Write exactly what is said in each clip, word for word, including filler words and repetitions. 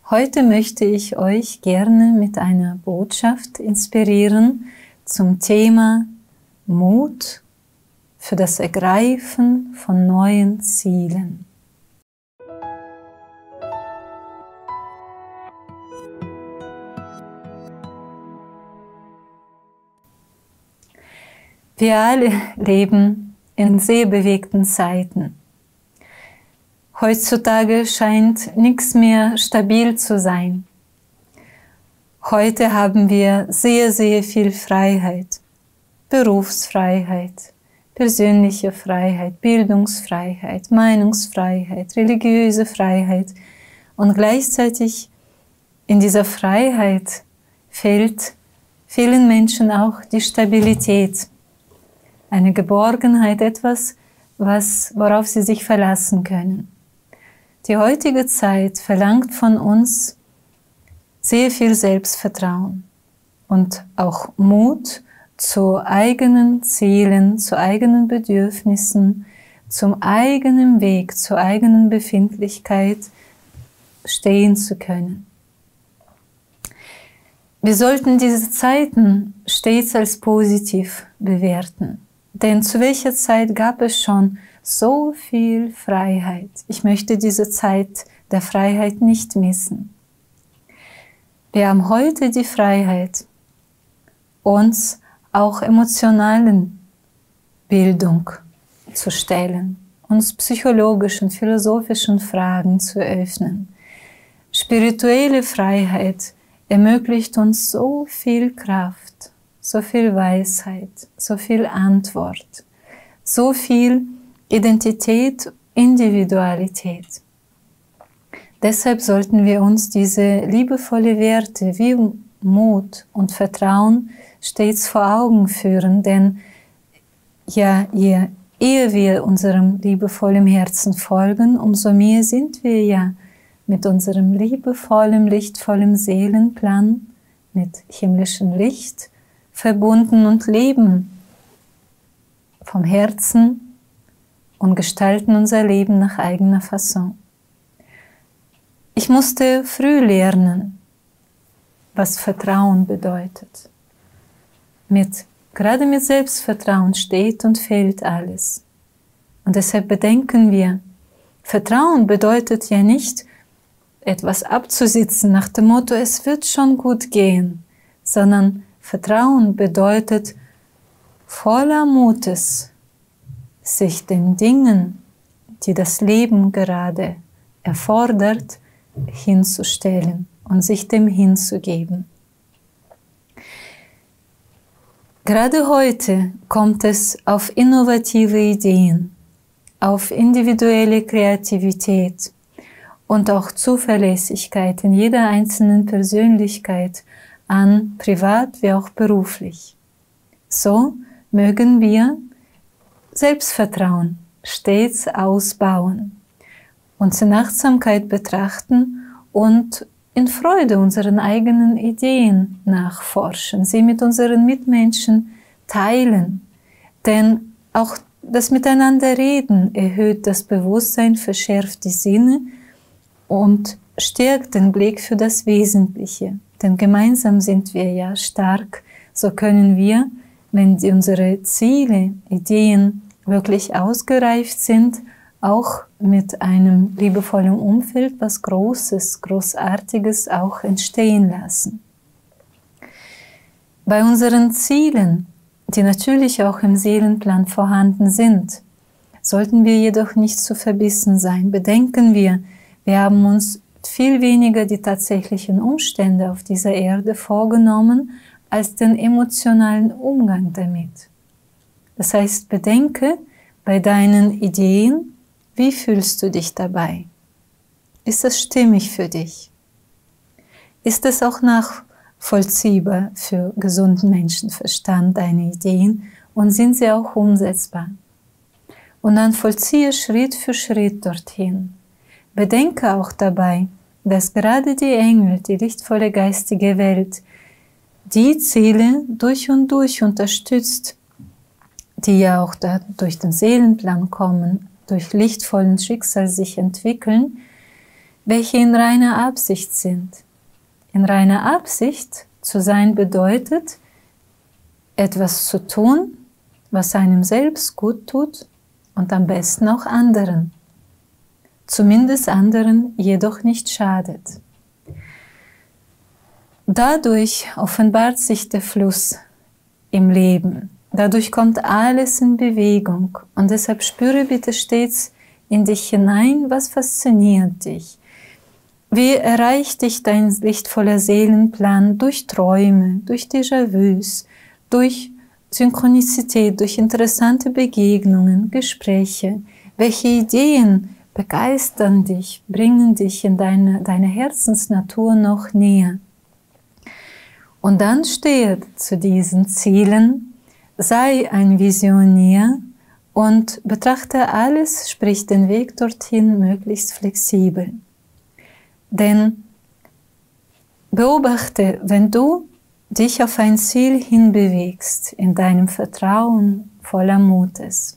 Heute möchte ich euch gerne mit einer Botschaft inspirieren zum Thema Mut für das Ergreifen von neuen Zielen. Wir alle leben in sehr bewegten Zeiten. Heutzutage scheint nichts mehr stabil zu sein. Heute haben wir sehr, sehr viel Freiheit. Berufsfreiheit, persönliche Freiheit, Bildungsfreiheit, Meinungsfreiheit, religiöse Freiheit. Und gleichzeitig in dieser Freiheit fehlt vielen Menschen auch die Stabilität. Eine Geborgenheit, etwas, was, worauf sie sich verlassen können. Die heutige Zeit verlangt von uns sehr viel Selbstvertrauen und auch Mut zu eigenen Zielen, zu eigenen Bedürfnissen, zum eigenen Weg, zur eigenen Befindlichkeit stehen zu können. Wir sollten diese Zeiten stets als positiv bewerten. Denn zu welcher Zeit gab es schon so viel Freiheit? Ich möchte diese Zeit der Freiheit nicht missen. Wir haben heute die Freiheit, uns auch emotionalen Bildung zu stellen, uns psychologischen, philosophischen Fragen zu öffnen. Spirituelle Freiheit ermöglicht uns so viel Kraft, so viel Weisheit, so viel Antwort, so viel Identität, Individualität. Deshalb sollten wir uns diese liebevolle Werte wie Mut und Vertrauen stets vor Augen führen, denn ja, je eher wir unserem liebevollen Herzen folgen, umso mehr sind wir ja mit unserem liebevollen, lichtvollen Seelenplan, mit himmlischem Licht verbunden und leben vom Herzen und gestalten unser Leben nach eigener Fasson. Ich musste früh lernen, was Vertrauen bedeutet. Mit, gerade mit Selbstvertrauen steht und fällt alles. Und deshalb bedenken wir, Vertrauen bedeutet ja nicht, etwas abzusitzen nach dem Motto, es wird schon gut gehen, sondern Vertrauen bedeutet voller Mutes, sich den Dingen, die das Leben gerade erfordert, hinzustellen und sich dem hinzugeben. Gerade heute kommt es auf innovative Ideen, auf individuelle Kreativität und auch Zuverlässigkeit in jeder einzelnen Persönlichkeit an, privat wie auch beruflich. So mögen wir Selbstvertrauen stets ausbauen, uns in Achtsamkeit betrachten und in Freude unseren eigenen Ideen nachforschen, sie mit unseren Mitmenschen teilen. Denn auch das Miteinanderreden erhöht das Bewusstsein, verschärft die Sinne und stärkt den Blick für das Wesentliche. Denn gemeinsam sind wir ja stark, so können wir, wenn die, unsere Ziele, Ideen wirklich ausgereift sind, auch mit einem liebevollen Umfeld was Großes, Großartiges auch entstehen lassen. Bei unseren Zielen, die natürlich auch im Seelenplan vorhanden sind, sollten wir jedoch nicht zu verbissen sein. Bedenken wir, wir haben uns viel weniger die tatsächlichen Umstände auf dieser Erde vorgenommen, als den emotionalen Umgang damit. Das heißt, bedenke bei deinen Ideen, wie fühlst du dich dabei? Ist es stimmig für dich? Ist es auch nachvollziehbar für gesunden Menschenverstand, deine Ideen, und sind sie auch umsetzbar? Und dann vollziehe Schritt für Schritt dorthin. Bedenke auch dabei, dass gerade die Engel, die lichtvolle geistige Welt, die Ziele durch und durch unterstützt, die ja auch da durch den Seelenplan kommen, durch lichtvollen Schicksal sich entwickeln, welche in reiner Absicht sind. In reiner Absicht zu sein bedeutet, etwas zu tun, was einem selbst gut tut und am besten auch anderen. Zumindest anderen jedoch nicht schadet. Dadurch offenbart sich der Fluss im Leben. Dadurch kommt alles in Bewegung. Und deshalb spüre bitte stets in dich hinein, was fasziniert dich. Wie erreicht dich dein lichtvoller Seelenplan durch Träume, durch Déjà-vus, durch Synchronizität, durch interessante Begegnungen, Gespräche? Welche Ideen begeistern dich, bringen dich in deine, deine Herzensnatur noch näher? Und dann stehe zu diesen Zielen, sei ein Visionär und betrachte alles, sprich den Weg dorthin, möglichst flexibel. Denn beobachte, wenn du dich auf ein Ziel hinbewegst, in deinem Vertrauen voller Mutes.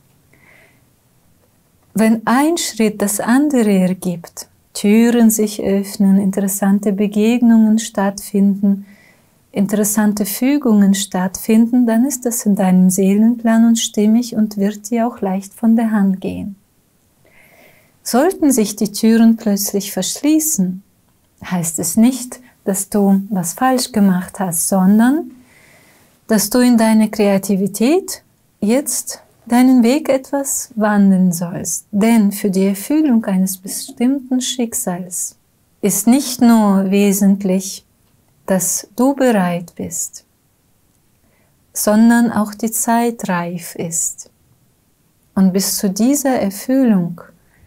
Wenn ein Schritt das andere ergibt, Türen sich öffnen, interessante Begegnungen stattfinden, interessante Fügungen stattfinden, dann ist das in deinem Seelenplan und stimmig und wird dir auch leicht von der Hand gehen. Sollten sich die Türen plötzlich verschließen, heißt es nicht, dass du was falsch gemacht hast, sondern dass du in deiner Kreativität jetzt deinen Weg etwas wandeln sollst. Denn für die Erfüllung eines bestimmten Schicksals ist nicht nur wesentlich, dass du bereit bist, sondern auch die Zeit reif ist. Und bis zu dieser Erfüllung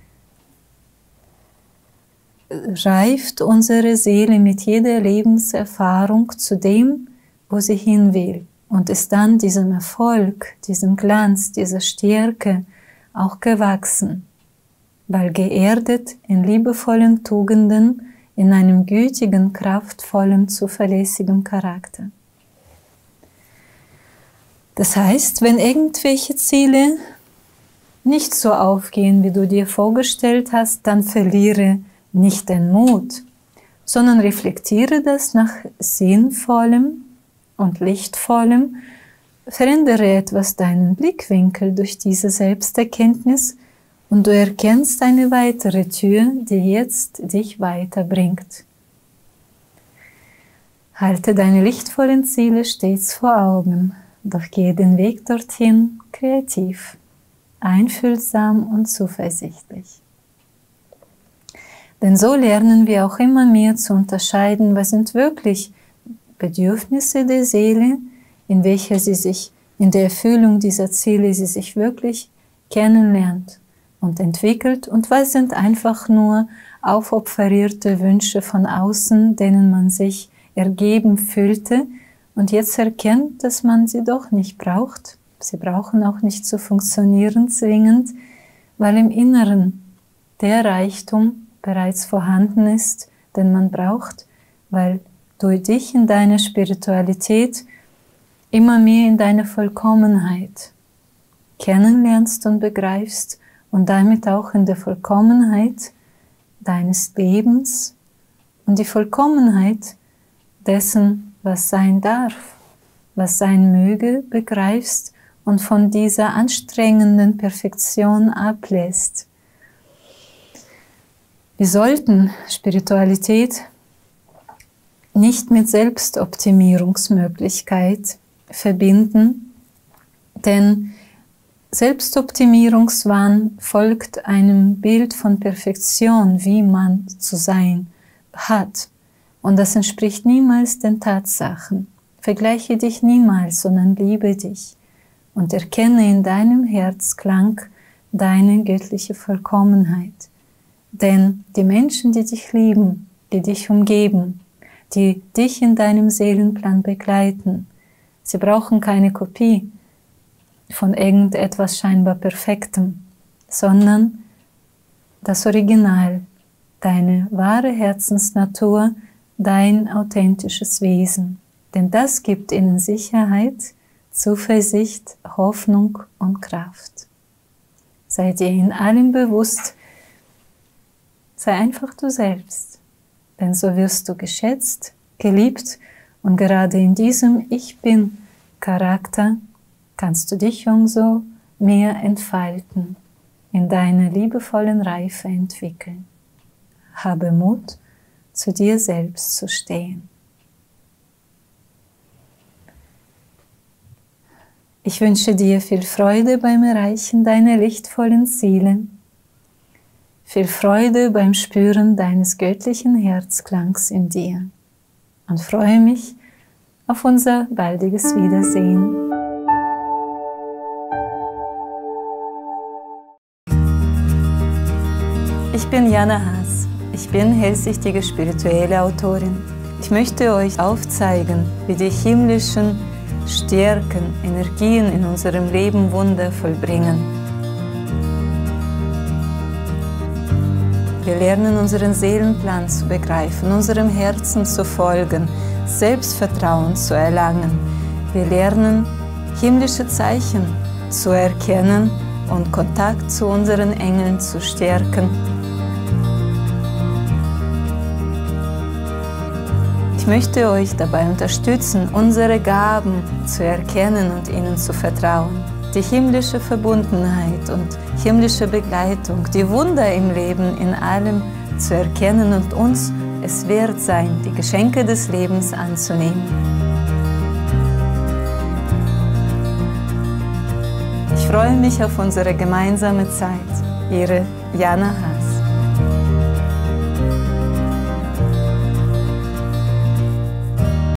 reift unsere Seele mit jeder Lebenserfahrung zu dem, wo sie hin will. Und ist dann diesem Erfolg, diesem Glanz, dieser Stärke auch gewachsen, weil geerdet in liebevollen Tugenden, in einem gütigen, kraftvollen, zuverlässigen Charakter. Das heißt, wenn irgendwelche Ziele nicht so aufgehen, wie du dir vorgestellt hast, dann verliere nicht den Mut, sondern reflektiere das nach sinnvollem und lichtvollem, verändere etwas deinen Blickwinkel durch diese Selbsterkenntnis und du erkennst eine weitere Tür, die jetzt dich weiterbringt. Halte deine lichtvollen Ziele stets vor Augen, doch gehe den Weg dorthin kreativ, einfühlsam und zuversichtlich. Denn so lernen wir auch immer mehr zu unterscheiden, was sind wirklich Bedürfnisse der Seele, in welcher sie sich, in der Erfüllung dieser Ziele sie sich wirklich kennenlernt und entwickelt und was sind einfach nur aufopferierte Wünsche von außen, denen man sich ergeben fühlte und jetzt erkennt, dass man sie doch nicht braucht. Sie brauchen auch nicht zu funktionieren zwingend, weil im Inneren der Reichtum bereits vorhanden ist, den man braucht, weil du dich in deiner Spiritualität immer mehr in deiner Vollkommenheit kennenlernst und begreifst und damit auch in der Vollkommenheit deines Lebens und die Vollkommenheit dessen, was sein darf, was sein möge, begreifst und von dieser anstrengenden Perfektion ablässt. Wir sollten Spiritualität nicht mit Selbstoptimierungsmöglichkeit verbinden, denn Selbstoptimierungswahn folgt einem Bild von Perfektion, wie man zu sein hat. Und das entspricht niemals den Tatsachen. Vergleiche dich niemals, sondern liebe dich und erkenne in deinem Herzklang deine göttliche Vollkommenheit. Denn die Menschen, die dich lieben, die dich umgeben, die dich in deinem Seelenplan begleiten, sie brauchen keine Kopie von irgendetwas scheinbar Perfektem, sondern das Original, deine wahre Herzensnatur, dein authentisches Wesen. Denn das gibt ihnen Sicherheit, Zuversicht, Hoffnung und Kraft. Sei dir in allem bewusst, Sei einfach du selbst, denn so wirst du geschätzt, geliebt und gerade in diesem Ich Bin-Charakter kannst du dich umso mehr entfalten, in deiner liebevollen Reife entwickeln. Habe Mut, zu dir selbst zu stehen. Ich wünsche dir viel Freude beim Erreichen deiner lichtvollen Ziele, viel Freude beim Spüren deines göttlichen Herzklangs in dir und freue mich auf unser baldiges Wiedersehen. Ich bin Jana Haas. Ich bin hellsichtige spirituelle Autorin. Ich möchte euch aufzeigen, wie die himmlischen Stärken, Energien in unserem Leben Wunder vollbringen. Wir lernen unseren Seelenplan zu begreifen, unserem Herzen zu folgen, Selbstvertrauen zu erlangen. Wir lernen himmlische Zeichen zu erkennen und Kontakt zu unseren Engeln zu stärken. Ich möchte euch dabei unterstützen, unsere Gaben zu erkennen und ihnen zu vertrauen. Die himmlische Verbundenheit und himmlische Begleitung, die Wunder im Leben in allem zu erkennen und uns es wert sein, die Geschenke des Lebens anzunehmen. Ich freue mich auf unsere gemeinsame Zeit. Ihre Jana Haas.